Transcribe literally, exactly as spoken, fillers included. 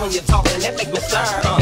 when you're talking, that make me stir. Uh,